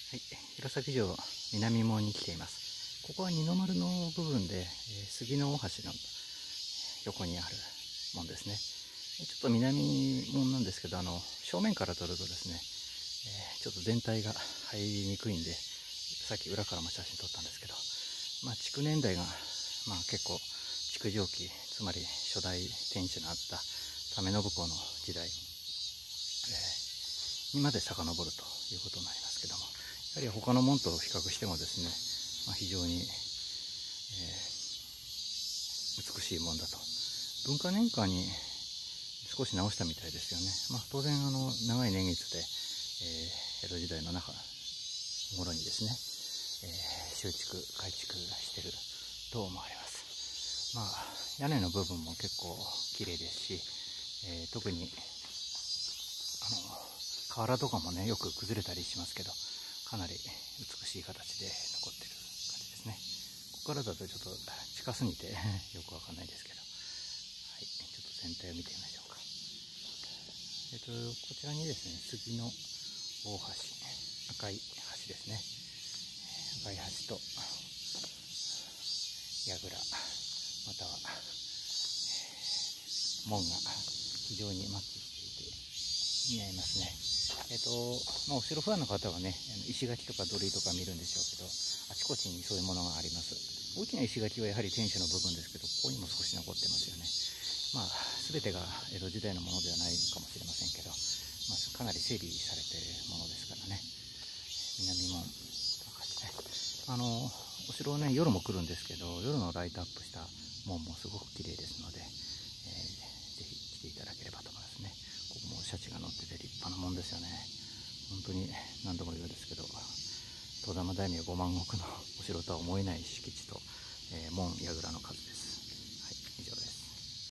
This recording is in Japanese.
はい、弘前城南門に来ています。ここは二の丸の部分で、杉の大橋の横にある門ですね。ちょっと南門なんですけど、正面から撮るとですね、ちょっと全体が入りにくいんで、さっき裏からも写真撮ったんですけど、築年代が、結構築城期、つまり初代天守のあった為信公の時代、にまで遡るということになりますけども、やはり他の門と比較してもですね、非常に、美しい門だと。文化年間に少し直したみたいですよね。当然長い年月で、江戸時代の頃にですね、修築改築してると思われます。屋根の部分も結構綺麗ですし、特に瓦とかもねよく崩れたりしますけど、かなり美しい形で残ってる感じですね。ここからだとちょっと近すぎてよくわかんないですけど、はい、ちょっと全体を見てみましょうか。こちらにですね、杉の大橋、赤い橋ですね。赤い橋と櫓、または門が非常にマッチしていて似合いますね。お城ファンの方はね、石垣とか土塁とか見るんでしょうけど、あちこちにそういうものがあります。大きな石垣はやはり天守の部分ですけど、ここにも少し残ってますよね。全てが江戸時代のものではないかもしれませんけど、かなり整備されているものですからね。南門、お城はね、夜も来るんですけど、夜のライトアップした門もすごく綺麗ですので、ぜひ来ていただければと思いますね。ここもシャチが乗ってて立派なもんですよね。本当に何度も言うんですけど、戸玉大名5万石のお城とは思えない敷地と、門櫓の数です。